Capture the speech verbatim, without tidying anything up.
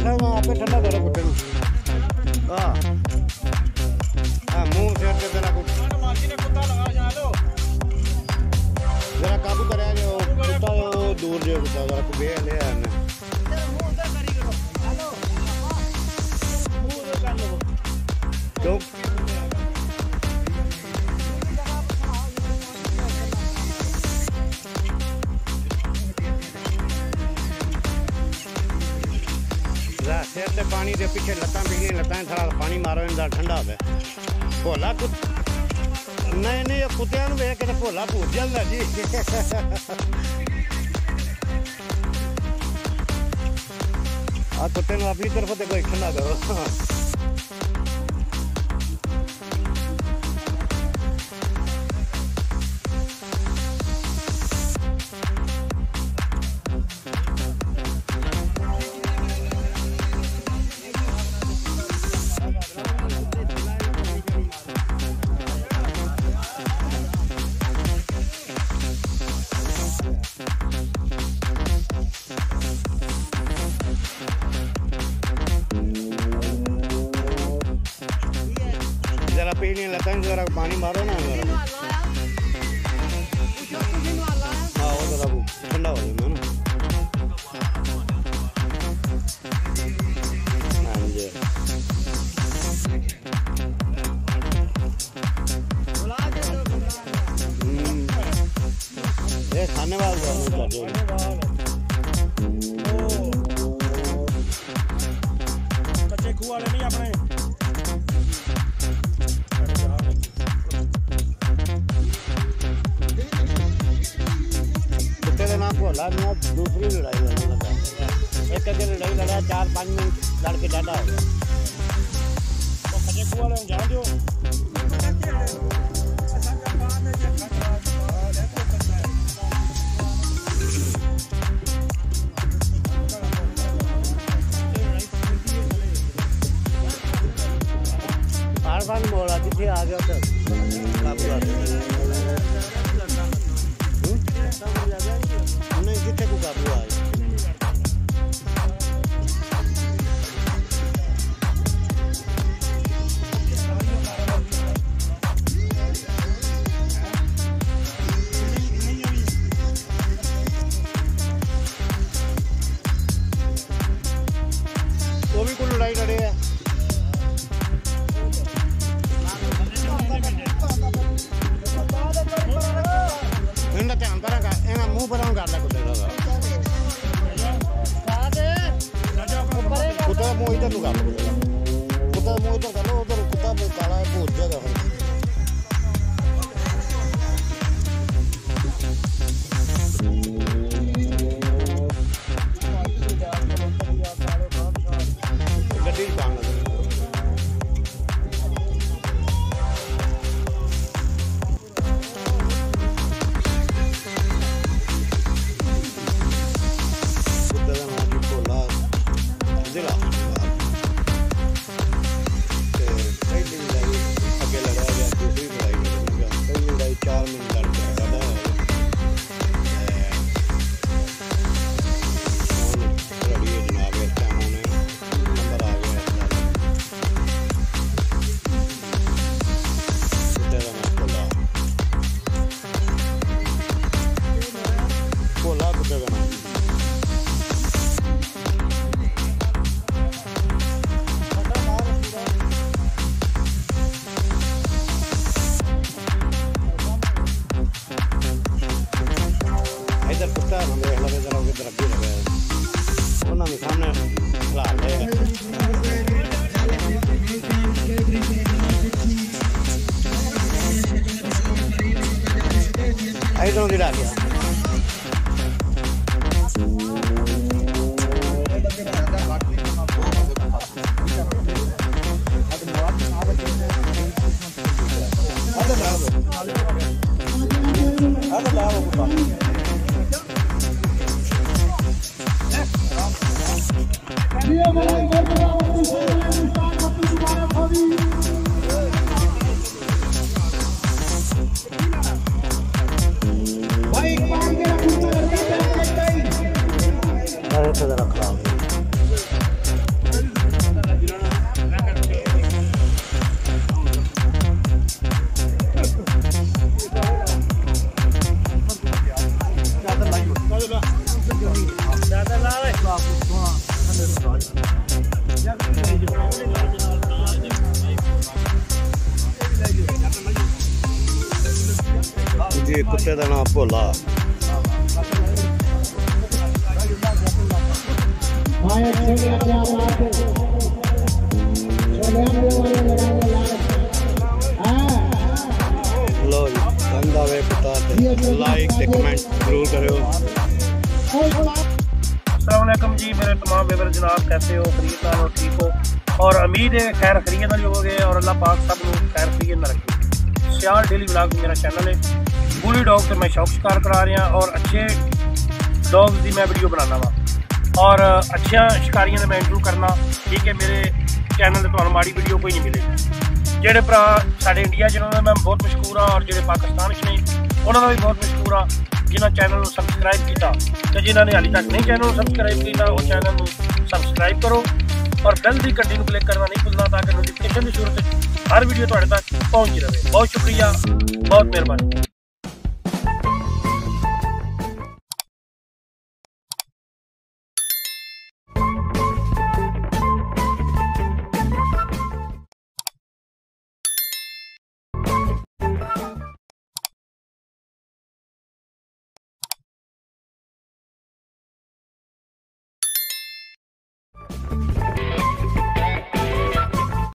ठंडा आपे ठंडा करो कुत्ते को। हाँ हाँ मुँह से हटके जरा कुछ जरा काबू करे जो कुत्ता वो दूर जो कुत्ता जरा कुबे ले आने क्यों सिर से पानी के पीछे लत्ता पिघली लत्ता थोड़ा पानी मारो इनका ठंडा हो भोला कुत नहीं नहीं कुत्तिया वेख के भोला भूत जल्दा जी आ कुत्ते अपनी तरफ से कोई ठंडा करो। जरा पीने लगता है जरा पानी मारो ना जरा हाँ वो जरा ठंडा हो जाए ना हाँ जी ये खाने वाले बच्चे खुआ नहीं अपने भोला मैं दूसरी लड़ाई लड़ने लगा एक अगर लड़ाई लड़ा चार पाँच मिनट लड़ के ज़्यादा हो गया तो खजे कुआ ले जान दो बार बार बोला किसी आ गया तो नहीं कितने को काबू आए वो भी कोई लड़ाई लड़े है इनका ध्यान करा इन्हें मुँह पर कर ला कुत्ते का कुत्ते का मुँह इधर कर लो कुत्ते का मुँह इधर कर लो उधर कुत्ता काला है भूत जगह गड्डी काम लगे चार मिनट लड़के जनाब इस टाइम उन्हें नंबर आ गया भोला भोला कुत्ते का नाम इधर कुत्ता हमें लगे जरा उधर तरफ भी लगे उन्होंने सामने ला ले इधरों दिला गया कुत्ते का नाम भोला। लो जी बंदा वे कुत्ता लाइक ते कमेंट जरूर करो। अस्सलाम वालेकुम जी मेरे तमाम व्यूअर जनाब, कैसे हो? खरीदार हो, ठीक हो? और उम्मीद है खैर खरीद वाली हो गए और अल्लाह पाक सब लोग खैर खरीद ना रखे। सियाल डेली व्लॉग मेरा चैनल है। बुली डॉग से मैं शौक शिकार करा रहा और अच्छे डॉग्स की मैं वीडियो बनाना वा और अच्छिया शिकारियां मैं इंटरव्यू करना। ठीक है, मेरे चैनल पर तो माड़ी वीडियो कोई नहीं मिलेगी। जेडे भरा साढ़े इंडिया जिन्होंने मैं बहुत मशहूर हाँ और जेडे पाकिस्तान ने उन्होंने भी बहुत मशहूर हाँ जिन्होंने चैनल को सबसक्राइब किया तो जिन्होंने हाली तक नहीं चैनल सबसक्राइब किया वो चैनल को सबसक्राइब करो और बेल की घंटी को क्लिक करना नहीं भूलना ताकि नोटिफिकेशन की सूरत हर वीडियो तुहाडे तक पहुँच रहे। बहुत शुक्रिया, बहुत मेहरबानी।